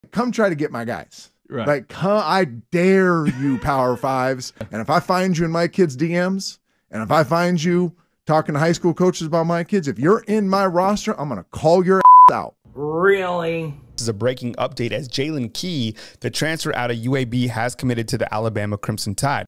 come try to get my guys. Right. Like, come, I dare you, Power Fives. And if I find you in my kids' DMs, and if I find you talking to high school coaches about my kids, if you're in my roster, I'm going to call your ass out. Really? This is a breaking update as Jaylen Key, the transfer out of UAB, has committed to the Alabama Crimson Tide.